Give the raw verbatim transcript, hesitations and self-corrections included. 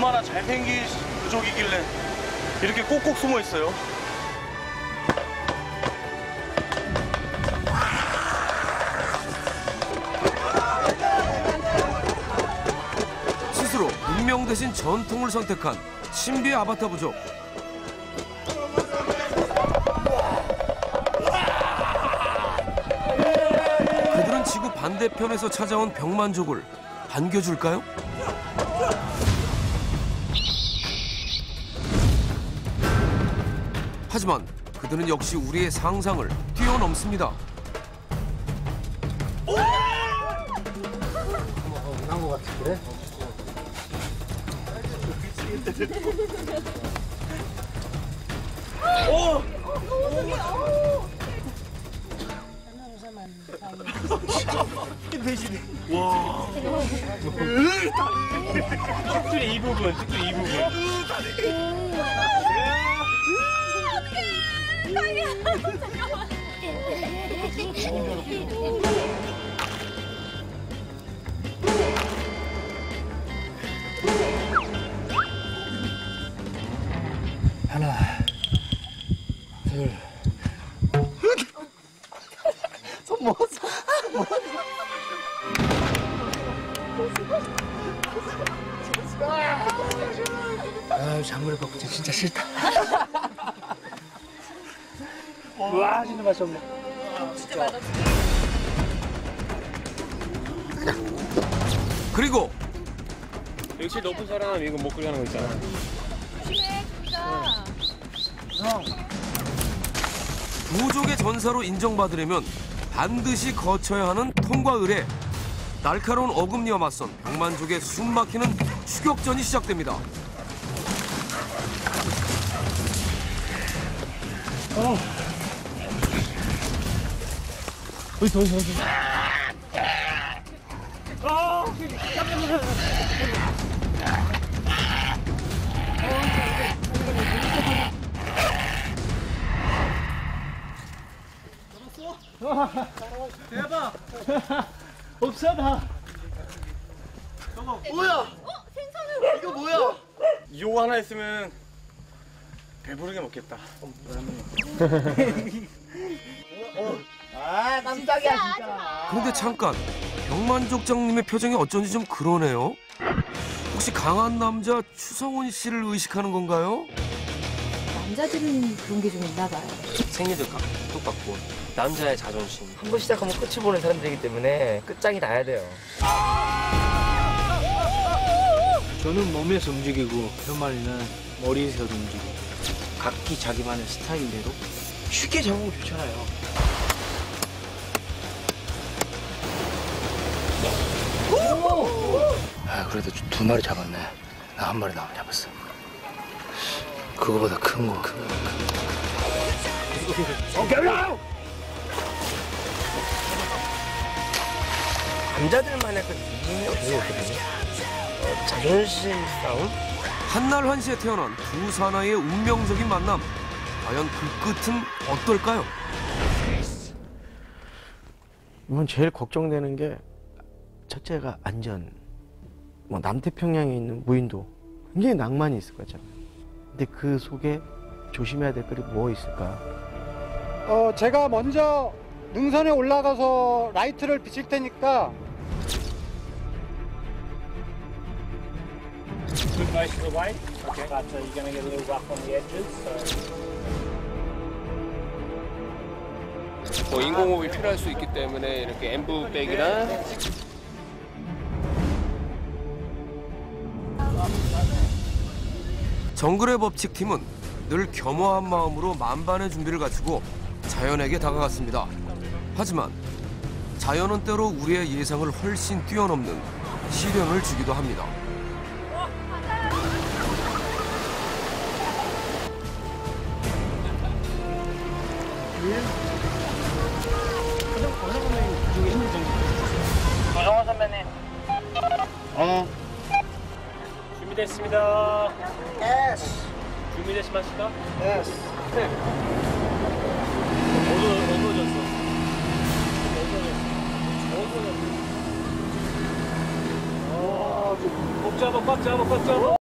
얼마나 잘생긴 부족이길래 이렇게 꼭꼭 숨어 있어요. 스스로 운명 대신 전통을 선택한 신비의 아바타 부족. 그들은 지구 반대편에서 찾아온 병만족을 반겨줄까요? 하지만 그들은 역시 우리의 상상을 뛰어넘습니다. 난 것 같은데? 오! 대신에 와. 특별히 이 부분, 특별히 이 부분. 하나, 둘. 손 먹었어. 손 먹었어. 아유, 작물에 벗고 진짜 싫다. 와, 진짜 맛이 없네. 진짜 맛없어. 그리고 역시 높은 사람 이거 못 그리는 거 있잖아. 부족의 전사로 인정받으려면 반드시 거쳐야 하는 통과 의례. 날카로운 어금니와 맞선 병만족의 숨막히는 추격전이 시작됩니다. 어. 어이, 더, 더, 더. 아! 대박! 없어, 나. 잠깐만, 뭐야? 어? 생선을 이거 뭐야? 이거 하나 있으면 배부르게 먹겠다. 아, 깜짝이야, 진짜. 그런데 잠깐, 병만족장님의 표정이 어쩐지 좀 그러네요. 혹시 강한 남자 추성훈 씨를 의식하는 건가요? 남자들은 그런 게 좀 있나 봐요. 생리도 똑같고 남자의 자존심. 한 번 시작하면 끝을 보는 사람들이기 때문에 끝장이 나야 돼요. 저는 몸에서 움직이고, 현만이는 머리에서 움직이고. 각기 자기만의 스타일대로 쉽게 잡으면 좋잖아요. 아, 그래도 두 마리 잡았네. 나 한 마리 나만 잡았어. 그거보다 큰 거. 큰 거. 남자들만의 그 느낌이 없거든요. 어, 자존심 싸움? 한날 한시에 태어난 두 사나이의 운명적인 만남. 과연 그 끝은 어떨까요? 이번 제일 걱정되는 게 첫째가 안전. 뭐 남태평양에 있는 무인도 굉장히 낭만이 있을 거잖아요. 근데 그 속에 조심해야 될 것이 뭐 있을까? 어, 제가 먼저 능선에 올라가서 라이트를 비칠 테니까 Goodbye to the white. Okay. But uh, you're gonna get a little rough on the edges. So. 뭐 인공호흡이 필요할 수 있기 때문에 이렇게 엠브백이나 정글의 법칙 팀은 늘 겸허한 마음으로 만반의 준비를 갖추고 자연에게 다가갔습니다. 하지만 자연은 때로 우리의 예상을 훨씬 뛰어넘는 시련을 주기도 합니다. 조정원 선배님. 어. 준비됐습니다. 예스. 준비되시마시까? 예스. 어두 어두워졌어. 어두워졌어. 어두워졌어. 꽉 잡아, 꽉 잡아, 꽉 잡아.